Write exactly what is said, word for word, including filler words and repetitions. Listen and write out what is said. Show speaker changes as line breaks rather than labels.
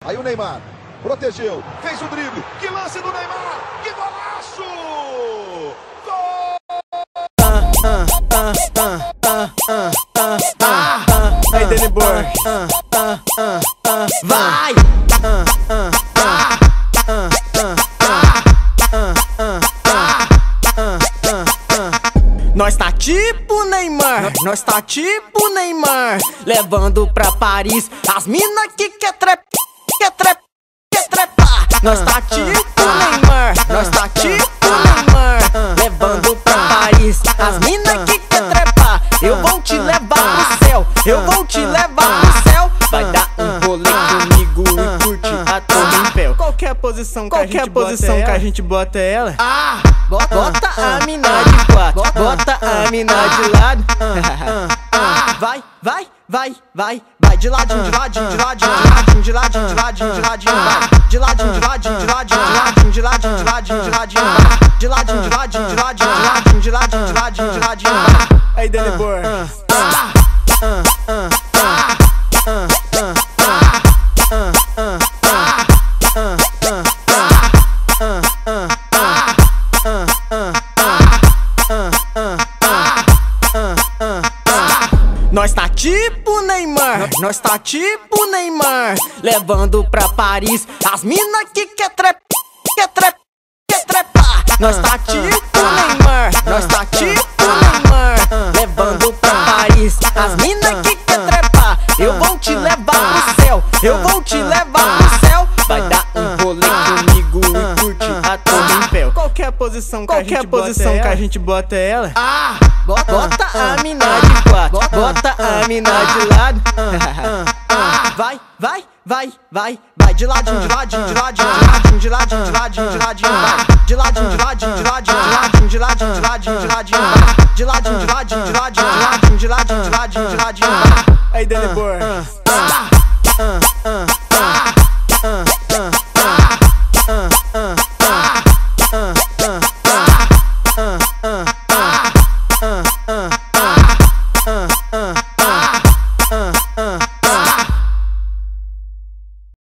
Aí o Neymar protegeu, fez o drible. Que lance do Neymar! Que golaço!
Aí, Danny Boy, vai! Nós tá tipo Neymar, nós tá tipo Neymar, levando pra Paris as mina que quer trep, quer trep, quer trepar. Nós tá tipo Neymar, nós tá tipo Neymar, levando pra Paris as mina que quer trepar. Eu vou te levar pro céu, eu vou te levar pro céu. Vai dar um rolê comigo e curte a todo em pé. Qualquer posição, que, Qualquer a, gente posição que a gente bota ela. Ah! Bota, bota a mina de quatro, bota a mina de lado. Vai, vai, vai, vai, vai de ladinho, de ladinho, de ladinho, de ladinho, de ladinho, de ladinho, de ladinho, vai. De ladinho, de ladinho, de ladinho, de ladinho, de ladinho, de ladinho, de ladinho, vai. De ladinho, de ladinho, de ladinho, de ladinho, de ladinho, de ladinho, de ladinho, vai. Aí, Danny Boy. Nós tá tipo Neymar, nós tá tipo Neymar, levando pra Paris as mina que quer trep, quer trep, quer trepar. Nós tá tipo Neymar, nós tá tipo Neymar, levando pra Paris as mina que quer trepar. Eu vou te levar pro céu, eu vou te levar pro céu. Vai dar um rolê comigo e curte a todo em pé. Qualquer posição, que, Qualquer a, gente posição que a gente bota ela. Ah! Bota, bota a mina de quatro, bota a mina de lado. Vai, vai, vai, vai, vai de ladinho, de ladinho, de ladinho, de ladinho, de ladinho, de ladinho, de ladinho, vai. De ladinho, de ladinho, de ladinho, de ladinho, de ladinho, de ladinho, de ladinho, vai. De ladinho, de ladinho, de ladinho, de ladinho, de ladinho, de ladinho, de ladinho, vai. Aí, Danny Boy.